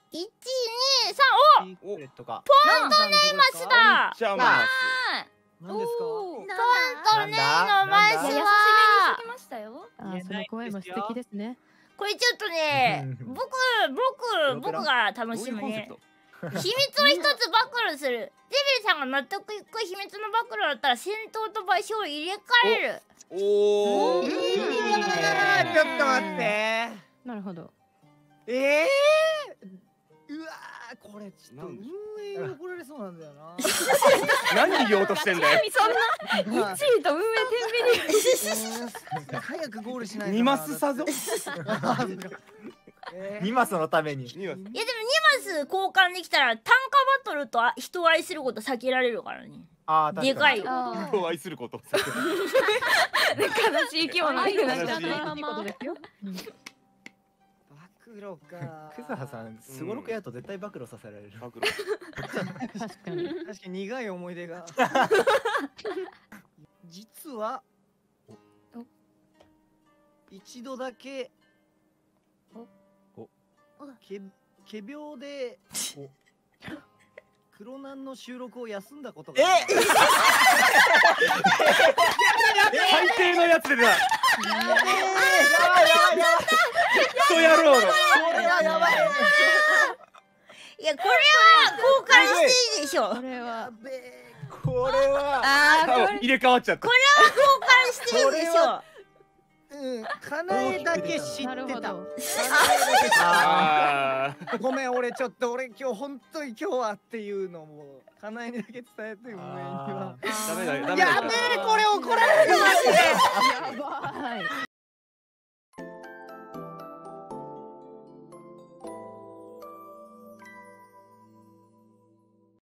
1、2、3、 シークレットか。 ポンとねマスだ。 じゃあまあ何ですか。 ポンとねのマス優しめにしはときましたよ。 その声も素敵ですね。 これちょっとね僕が楽しむね秘密を一つ暴露する。デビルさんが納得いく秘密の暴露だったら戦闘と場所を入れ替える。 おお。 ちょっと待って。 なるほど。 うわー、これちょっと運営に怒られそうなんだよな。 何言おうとしてんだよ。 そんな1位と運営天秤早くゴールしないとな。 2マス差ぞ。 2マスのために。 いやでも2マス交換できたら単価バトルと人を愛すること避けられるからね。でかいよ。 人を愛すること。 悲しい生き物。 愛がなくなったらいいことですよ。 暴露か。 クズハさん、すごろくやと絶対暴露させられる。 暴露。 確かに。 確かに苦い思い出が。実は一度だけ仮病でクロナンの収録を休んだことがある。 最低のやつでな。クソ野郎の。 これはやばい。 いやこれは交換していいでしょ。 これはこれは入れ替わっちゃった。 これは交換していいでしょ。 かなえだけ知ってた。ごめん、俺ちょっと今日本当に今日はっていうのもかなえにだけ伝えて運営には。 ダメだよ。 やべえ、これ怒られるマジで。 やばい。